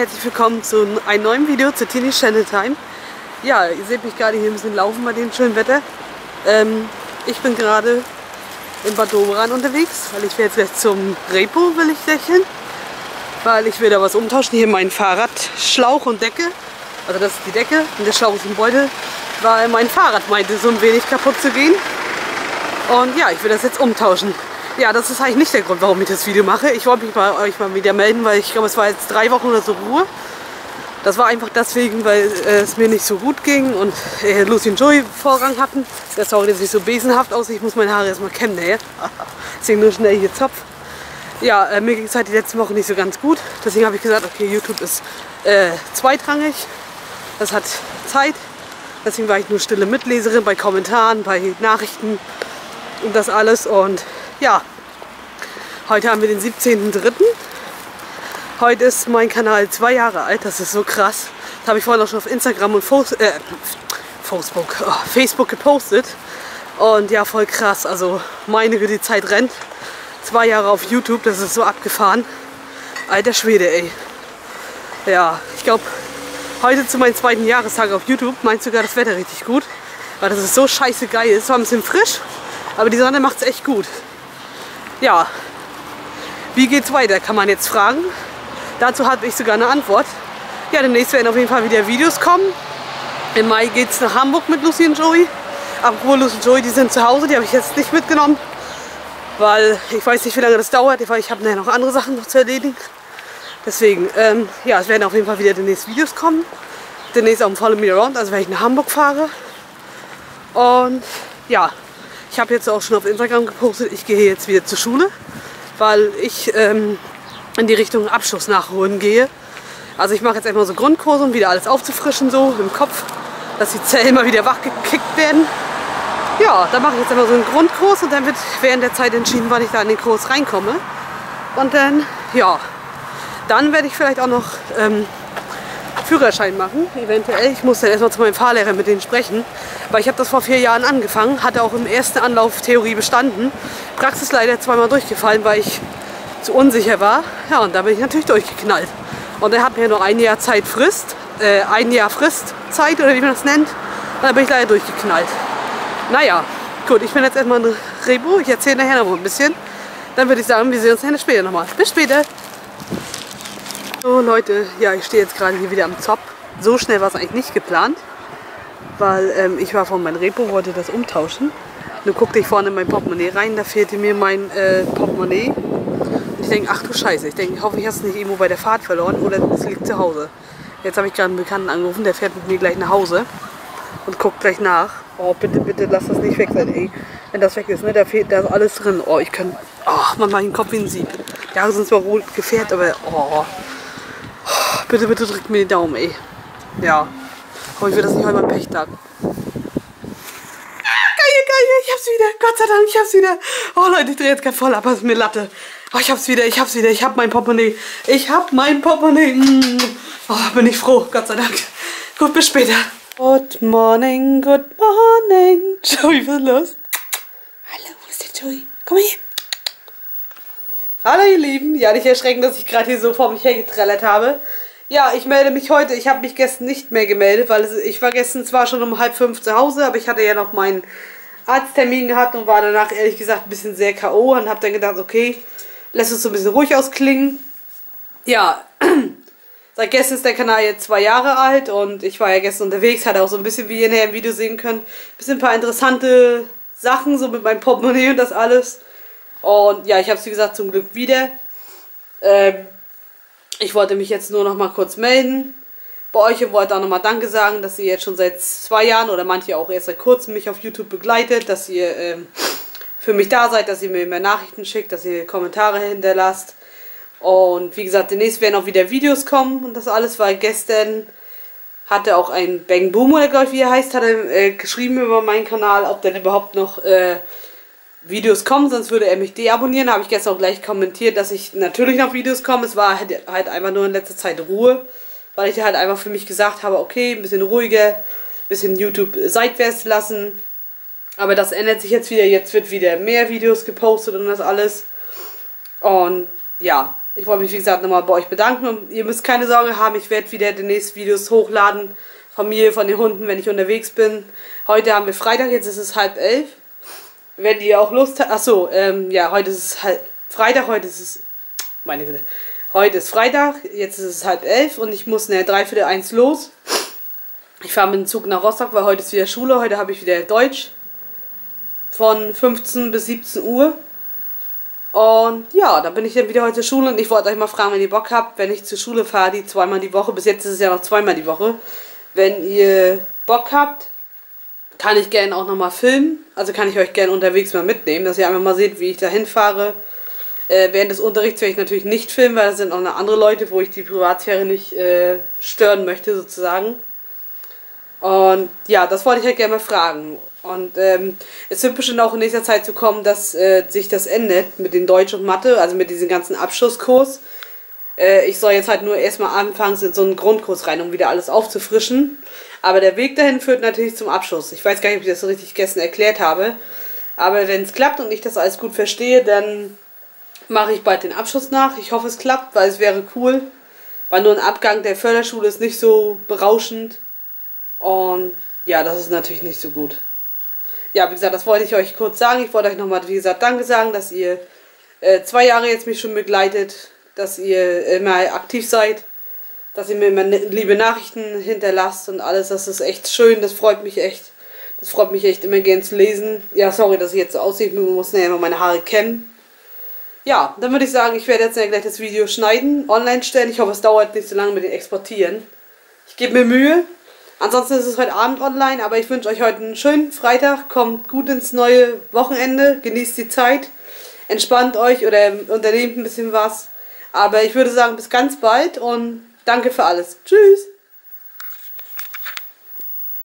herzlich willkommen zu einem neuen Video zu Tinis Channel Time. Ja, ihr seht mich gerade hier ein bisschen laufen bei dem schönen Wetter. Ich bin gerade in Bad Doberan unterwegs, weil ich will jetzt gleich zum Repo, will ich lächeln. Weil ich will da was umtauschen, hier mein Fahrradschlauch und Decke. Also das ist die Decke und der Schlauch ist im Beutel, weil mein Fahrrad meinte so ein wenig kaputt zu gehen. Und ja, ich will das jetzt umtauschen. Ja, das ist eigentlich nicht der Grund, warum ich das Video mache. Ich wollte mich bei euch mal wieder melden, weil ich glaube, es war jetzt 3 Wochen oder so Ruhe. Das war einfach deswegen, weil es mir nicht so gut ging und Lucy und Joey Vorrang hatten. Der Sorry, der sieht so besenhaft aus. Ich muss meine Haare erstmal kämmen, ne? Deswegen nur schnell hier Zopf. Ja, mir ging es halt die letzten Wochen nicht so ganz gut. Deswegen habe ich gesagt, okay, YouTube ist zweitrangig. Das hat Zeit. Deswegen war ich nur stille Mitleserin bei Kommentaren, bei Nachrichten und das alles. Und ja, heute haben wir den 17.03. Heute ist mein Kanal 2 Jahre alt, das ist so krass. Das habe ich vorhin auch schon auf Instagram und Facebook gepostet. Und ja, voll krass, also meine Güte, die Zeit rennt. 2 Jahre auf YouTube, das ist so abgefahren. Alter Schwede, ey. Ja, ich glaube, heute zu meinem 2. Jahrestag auf YouTube meint sogar das Wetter richtig gut. Weil das ist so scheiße geil. Es war ein bisschen frisch, aber die Sonne macht es echt gut. Ja, wie geht's weiter, kann man jetzt fragen. Dazu habe ich sogar eine Antwort. Ja, demnächst werden auf jeden Fall wieder Videos kommen. Im Mai geht es nach Hamburg mit Lucy und Joey. Apropos Lucy und Joey, die sind zu Hause, die habe ich jetzt nicht mitgenommen. Weil ich weiß nicht, wie lange das dauert, weil ich habe nachher noch andere Sachen noch zu erledigen. Deswegen, ja, es werden auf jeden Fall wieder demnächst Videos kommen. Demnächst auch ein Follow Me Around, also wenn ich nach Hamburg fahre. Und ja, ich habe jetzt auch schon auf Instagram gepostet, ich gehe jetzt wieder zur Schule, weil ich in die Richtung Abschluss nachholen gehe. Also ich mache jetzt erstmal so Grundkurse, um wieder alles aufzufrischen, so im Kopf, dass die Zellen mal wieder wach gekickt werden. Ja, dann mache ich jetzt einmal so einen Grundkurs und dann wird während der Zeit entschieden, wann ich da in den Kurs reinkomme. Und dann, ja, dann werde ich vielleicht auch noch Führerschein machen, eventuell. Ich muss dann erstmal zu meinem Fahrlehrer mit denen sprechen, weil ich habe das vor 4 Jahren angefangen, hatte auch im ersten Anlauf Theorie bestanden. Praxis leider 2-mal durchgefallen, weil ich zu unsicher war. Ja, und da bin ich natürlich durchgeknallt. Und er hat mir noch 1 Jahr ein Jahr Fristzeit, oder wie man das nennt. Und da bin ich leider durchgeknallt. Naja, gut, ich bin jetzt erstmal in Repo. Ich erzähle nachher noch ein bisschen. Dann würde ich sagen, wir sehen uns dann später nochmal. Bis später! So Leute, ja, ich stehe jetzt gerade hier wieder am Zopf. So schnell war es eigentlich nicht geplant, weil ich war von meinem Repo, wollte das umtauschen. Nun guckte ich vorne in mein Portemonnaie rein, da fehlte mir mein Portemonnaie. Und ich denke, ach du Scheiße, ich denke, hoffentlich hast du es nicht irgendwo bei der Fahrt verloren oder es liegt zu Hause. Jetzt habe ich gerade einen Bekannten angerufen, der fährt mit mir gleich nach Hause und guckt gleich nach. Oh, bitte, bitte, lass das nicht weg sein, ey. Wenn das weg ist, ne, da ist alles drin. Oh, ich kann, oh, man macht den Kopf wie ein Sieb. Die Haare sind zwar rot gefärbt, aber, oh. Bitte, bitte drückt mir die Daumen, ey. Ja. Aber ich will das nicht heute mal Pechtag. Geil, geil, ich hab's wieder. Gott sei Dank, ich hab's wieder. Oh Leute, ich drehe jetzt gerade voll ab, was ist mir Latte. Oh, ich hab's wieder, ich hab mein Portemonnaie. Ich hab mein Portemonnaie. Oh, bin ich froh, Gott sei Dank. Gut, bis später. Good morning, good morning. Joey, was ist los? Hallo, wo ist der Joey? Komm mal hier. Hallo ihr Lieben. Ja, nicht erschrecken, dass ich gerade hier so vor mich hergetrellert habe. Ja, ich melde mich heute. Ich habe mich gestern nicht mehr gemeldet, weil ich war gestern zwar schon um 4:30 zu Hause, aber ich hatte ja noch meinen Arzttermin gehabt und war danach ehrlich gesagt ein bisschen sehr K.O. und habe dann gedacht, okay, lass uns so ein bisschen ruhig ausklingen. Ja, seit gestern ist der Kanal jetzt 2 Jahre alt und ich war ja gestern unterwegs, hatte auch so ein bisschen, wie ihr nachher im Video sehen könnt, ein paar interessante Sachen, so mit meinem Portemonnaie und das alles. Und ja, ich habe es wie gesagt zum Glück wieder. Ich wollte mich jetzt nur noch mal kurz melden bei euch und wollte auch noch mal Danke sagen, dass ihr jetzt schon seit 2 Jahren oder manche auch erst seit kurzem mich auf YouTube begleitet, dass ihr für mich da seid, dass ihr mir mehr Nachrichten schickt, dass ihr Kommentare hinterlasst. Und wie gesagt, demnächst werden auch wieder Videos kommen und das alles, weil gestern hatte auch ein Bang Boom, oder glaube ich wie er heißt, hat er geschrieben über meinen Kanal, ob denn überhaupt noch Videos kommen, sonst würde er mich deabonnieren. Da habe ich gestern auch gleich kommentiert, dass ich natürlich noch Videos komme. Es war halt einfach nur in letzter Zeit Ruhe, weil ich halt einfach für mich gesagt habe, okay, ein bisschen ruhiger, ein bisschen YouTube seitwärts lassen. Aber das ändert sich jetzt wieder. Jetzt wird wieder mehr Videos gepostet und das alles. Und ja, Ich wollte mich, wie gesagt, nochmal bei euch bedanken. Und ihr müsst keine Sorge haben, ich werde wieder demnächst Videos hochladen von mir, von den Hunden, wenn ich unterwegs bin. Heute haben wir Freitag, jetzt ist es 10:30. Wenn ihr auch Lust habt, achso, ja, heute ist es halt Freitag, meine Güte, heute ist Freitag, jetzt ist es 10:30 und ich muss 12:45 los. Ich fahre mit dem Zug nach Rostock, weil heute ist wieder Schule, heute habe ich wieder Deutsch von 15 bis 17 Uhr. Und ja, da bin ich dann wieder heute zur Schule und ich wollte euch mal fragen, wenn ihr Bock habt, wenn ich zur Schule fahre, die zweimal die Woche, bis jetzt ist es ja noch zweimal die Woche, wenn ihr Bock habt, kann ich gerne auch nochmal filmen, also kann ich euch gerne unterwegs mal mitnehmen, dass ihr einfach mal seht, wie ich da hinfahre. Während des Unterrichts werde ich natürlich nicht filmen, weil das sind auch noch andere Leute, wo ich die Privatsphäre nicht stören möchte sozusagen. Und ja, das wollte ich halt gerne mal fragen. Und es wird bestimmt auch in nächster Zeit so kommen, dass sich das ändert mit den Deutsch und Mathe, also mit diesem ganzen Abschlusskurs. Ich soll jetzt halt nur erstmal anfangs in so einen Grundkurs rein, um wieder alles aufzufrischen. Aber der Weg dahin führt natürlich zum Abschluss. Ich weiß gar nicht, ob ich das so richtig gestern erklärt habe. Aber wenn es klappt und ich das alles gut verstehe, dann mache ich bald den Abschluss nach. Ich hoffe, es klappt, weil es wäre cool. Weil nur ein Abgang der Förderschule ist nicht so berauschend. Und ja, das ist natürlich nicht so gut. Ja, wie gesagt, das wollte ich euch kurz sagen. Ich wollte euch nochmal, wie gesagt, Danke sagen, dass ihr 2 Jahre jetzt mich schon begleitet, dass ihr immer aktiv seid, dass ihr mir immer liebe Nachrichten hinterlasst und alles. Das ist echt schön, das freut mich echt. Das freut mich echt immer gern zu lesen. Ja, sorry, dass ich jetzt so aussehe, ich muss ja immer meine Haare kämmen. Ja, dann würde ich sagen, ich werde jetzt gleich das Video schneiden, online stellen. Ich hoffe, es dauert nicht so lange mit dem Exportieren. Ich gebe mir Mühe. Ansonsten ist es heute Abend online, aber ich wünsche euch heute einen schönen Freitag. Kommt gut ins neue Wochenende, genießt die Zeit, entspannt euch oder unternehmt ein bisschen was. Aber ich würde sagen, bis ganz bald und danke für alles. Tschüss!